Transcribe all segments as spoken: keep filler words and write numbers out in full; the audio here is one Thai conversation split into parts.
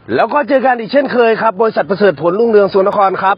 แล้วก็เจอกันอีกเช่นเคยครับบริษัทประเสริฐผลรุ่งเรืองสกลนครครับ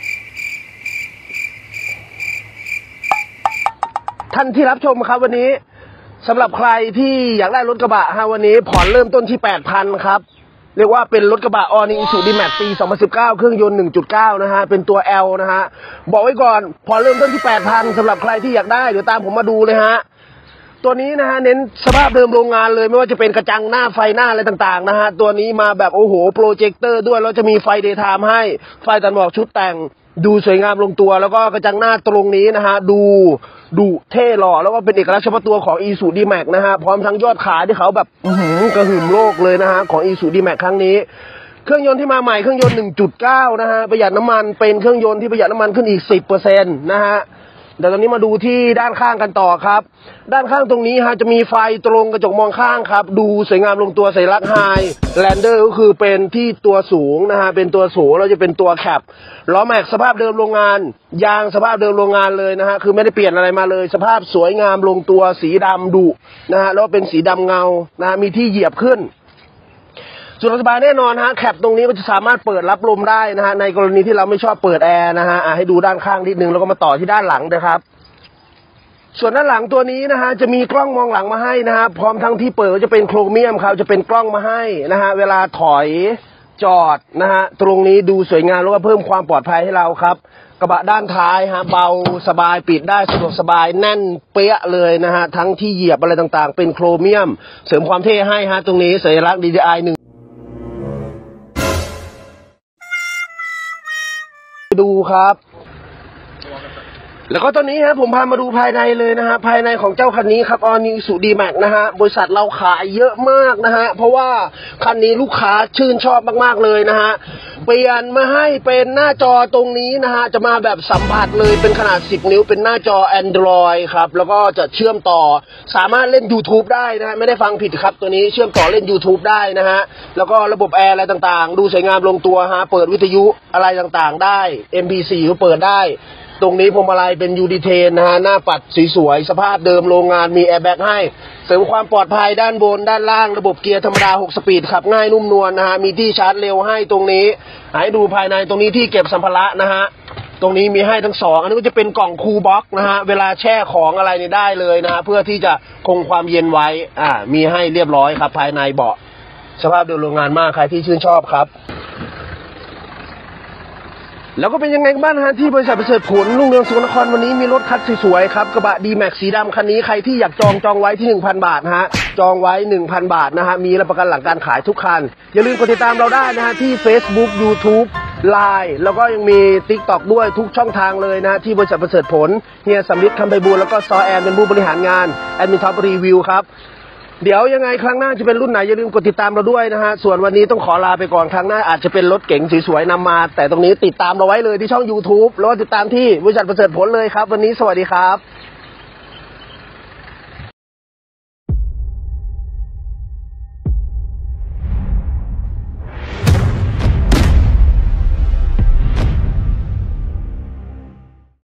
ท่านที่รับชมครับวันนี้สำหรับใครที่อยากได้รถกระบะฮะวันนี้ผ่อนเริ่มต้นที่ แปดพัน ครับเรียกว่าเป็นรถกระบะ All New Isuzu D-Max ปี สองพันสิบเก้า เครื่องยนต์ หนึ่งจุดเก้า นะฮะเป็นตัว L นะฮะบอกไว้ก่อนผ่อนเริ่มต้นที่ แปดพัน สำหรับใครที่อยากได้เดี๋ยวตามผมมาดูเลยฮะตัวนี้นะฮะเน้นสภาพเดิมโรงงานเลยไม่ว่าจะเป็นกระจังหน้าไฟหน้าอะไรต่างๆนะฮะตัวนี้มาแบบโอ้โหโปรเจคเตอร์ด้วยแล้วจะมีไฟเดย์ไทม์ให้ไฟตัดหมอกชุดแต่งดูสวยงามลงตัวแล้วก็กระจังหน้าตรงนี้นะฮะดูดูเท่หล่อแล้วก็เป็นเอกลักษณ์เฉพาะตัวของ Isuzu D-Max นะฮะพร้อมทั้งยอดขายที่เขาแบบอื้อหือกระหึ่มโลกเลยนะฮะของ Isuzu D-Max ครั้งนี้เครื่องยนต์ที่มาใหม่เครื่องยนต์ หนึ่งจุดเก้า นะฮะประหยัดน้ำมันเป็นเครื่องยนต์ที่ประหยัดน้ำมันขึ้นอีก สิบเปอร์เซ็นต์ นะฮะเดี๋ยวตอนนี้มาดูที่ด้านข้างกันต่อครับด้านข้างตรงนี้ฮะจะมีไฟตรงกระจกมองข้างครับดูสวยงามลงตัวสัญลักษณ์ไฮแลนเดอร์ก็คือเป็นที่ตัวสูงนะฮะเป็นตัวสูงแล้วจะเป็นตัวแคปล้อแม็กสภาพเดิมโรงงานยางสภาพเดิมโรงงานเลยนะฮะคือไม่ได้เปลี่ยนอะไรมาเลยสภาพสวยงามลงตัวสีดำดุนะฮะแล้วเป็นสีดำเงานะฮะมีที่เหยียบขึ้นส่วนสบายแน่นอนฮะแคปตรงนี้มันจะสามารถเปิดรับลมได้นะฮะในกรณีที่เราไม่ชอบเปิดแอร์นะฮะให้ดูด้านข้างนิดนึงแล้วก็มาต่อที่ด้านหลังนะครับส่วนด้านหลังตัวนี้นะฮะจะมีกล้องมองหลังมาให้นะฮะพร้อมทั้งที่เปิดจะเป็นโครเมียมครับจะเป็นกล้องมาให้นะฮะเวลาถอยจอดนะฮะตรงนี้ดูสวยงามแล้วก็เพิ่มความปลอดภัยให้เราครับกระบะด้านท้ายฮะเบาสบายปิดได้สะดวกสบายแน่นเป๊ะเลยนะฮะทั้งที่เหยียบอะไรต่างๆเป็นโครเมียมเสริมความเท่ให้ฮะตรงนี้สัญลักษณ์ ดี ดี ไอ หนึ่งดูครับแล้วก็ตอนนี้ฮะผมพามาดูภายในเลยนะฮะภายในของเจ้าคันนี้ครับ All New Isuzu D-Max นะฮะบริษัทเราขายเยอะมากนะฮะเพราะว่าคันนี้ลูกค้าชื่นชอบมากๆเลยนะฮะเปลี่ยนมาให้เป็นหน้าจอตรงนี้นะฮะจะมาแบบสัมผัสเลยเป็นขนาดสิบนิ้วเป็นหน้าจอ Android ครับแล้วก็จะเชื่อมต่อสามารถเล่น YouTube ได้นะฮะไม่ได้ฟังผิดครับตัวนี้เชื่อมต่อเล่น YouTube ได้นะฮะแล้วก็ระบบแอร์อะไรต่างๆดูสวยงามลงตัวฮะเปิดวิทยุอะไรต่างๆได้ เอ็ม พี โฟร์ ก็เปิดได้ตรงนี้พวงมาลัยเป็นยูดีเทนนะฮะหน้าปัดสวยๆสภาพเดิมโรงงานมีแอร์แบ็กให้เสริมความปลอดภัยด้านบนด้านล่างระบบเกียร์ธรรมดาหกสปีดขับง่ายนุ่มนวลนะฮะมีที่ชาร์จเร็วให้ตรงนี้ให้ดูภายในตรงนี้ที่เก็บสัมภาระนะฮะตรงนี้มีให้ทั้งสองอันนี้ก็จะเป็นกล่องคูลบ็อกนะฮะเวลาแช่ของอะไรเนี่ยได้เลยนะฮะเพื่อที่จะคงความเย็นไว้อ่ามีให้เรียบร้อยครับภายในเบาะสภาพเดิมโรงงานมากใครที่ชื่นชอบครับแล้วก็เป็นยังไงบ้างฮะที่บริษัทประเสริฐผลรุ่งเรืองสกลนครวันนี้มีรถคัดสวยๆครับกระบะ D-Max สีดำคันนี้ใครที่อยากจองจองไว้ที่ หนึ่งพัน บาทฮะจองไว้ หนึ่งพัน บาทนะฮะมีรับประกันหลังการขายทุกคันอย่าลืมกดติดตามเราได้นะฮะที่ Facebook YouTube ไลน์ แล้วก็ยังมี TikTok ด้วยทุกช่องทางเลยนะที่บริษัทประเสริฐผลเฮียสำริดคำไพบูลย์แล้วก็ซอแอนเป็นผู้บริหารงานแอดมินท็อปรีวิวครับเดี๋ยวยังไงครั้งหน้าจะเป็นรุ่นไหนอย่าลืมกดติดตามเราด้วยนะฮะส่วนวันนี้ต้องขอลาไปก่อนครั้งหน้าอาจจะเป็นรถเก๋งสวยๆนำมาแต่ตรงนี้ติดตามเราไว้เลยที่ช่อง YouTube แล้วติดตามที่บริษัทประเสริฐผลเลยครับวันนี้สวัสดีครับ